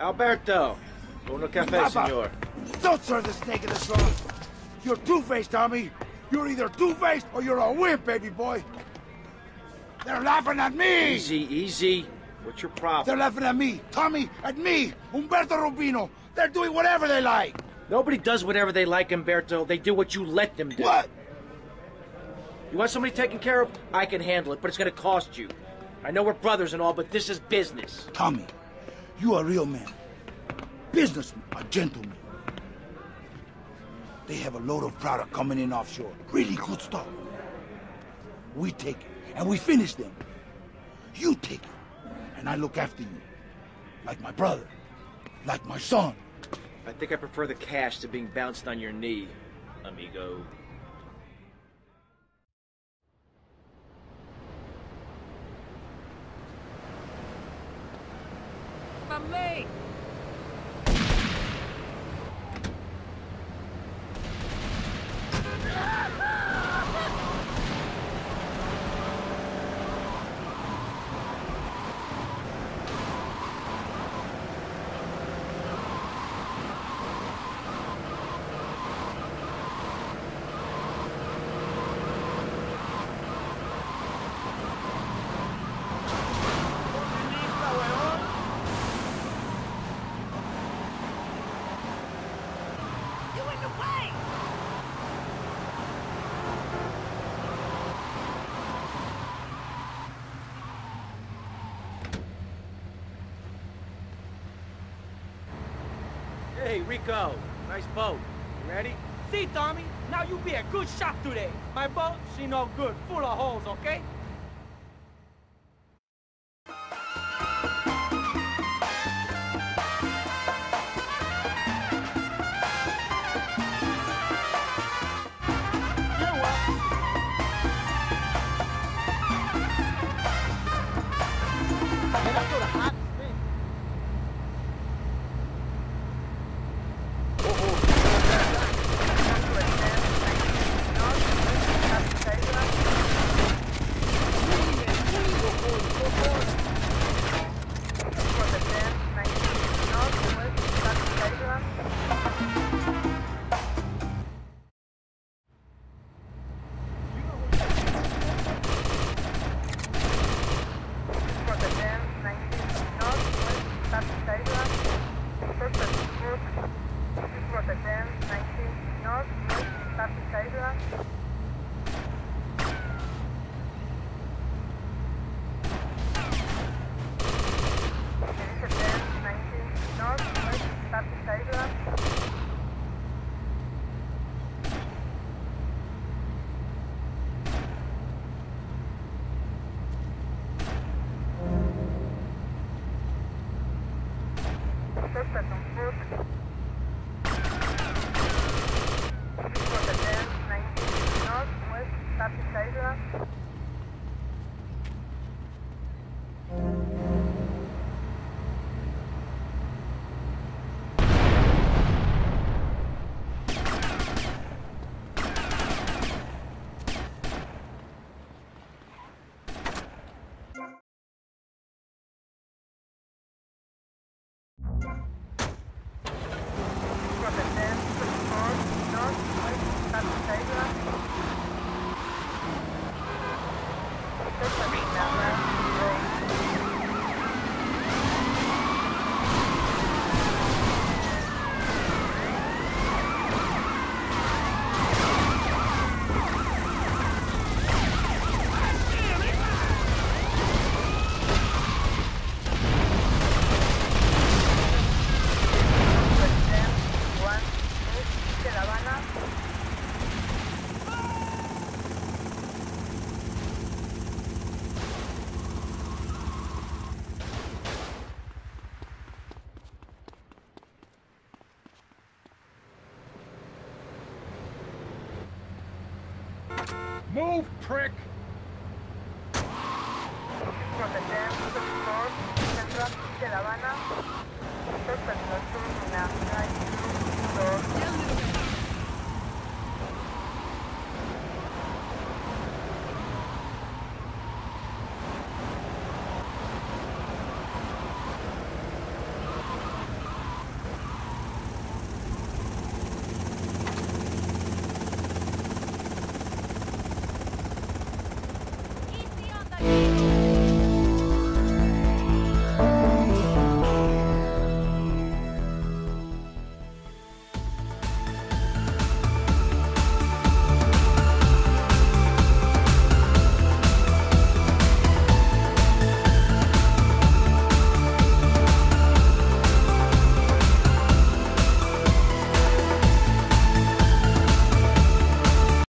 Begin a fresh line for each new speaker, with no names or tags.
Alberto, uno café, senor.
Don't serve the snake in the straw. You're two-faced, Tommy. You're either two-faced or you're a wimp, baby boy. They're laughing at me!
Easy, easy. What's your problem?
They're laughing at me, Tommy, at me, Humberto Rubino. They're doing whatever they like.
Nobody does whatever they like, Humberto. They do what you let them do.
What?
You want somebody taken care of? I can handle it, but it's gonna cost you. I know we're brothers and all, but this is business.
Tommy, you a real man. Businessman, a gentleman. They have a load of product coming in offshore. Really good stuff. We take it, and we finish them. You take it, and I look after you. Like my brother. Like my son.
I think I prefer the cash to being bounced on your knee, amigo.
I'm late!
Hey, Rico. Nice boat. You ready?
See, Tommy, now you be a good shot today. My boat, she no good, full of holes, okay?
Move, prick!
From the dam to the north, central de La Habana, first and north, now,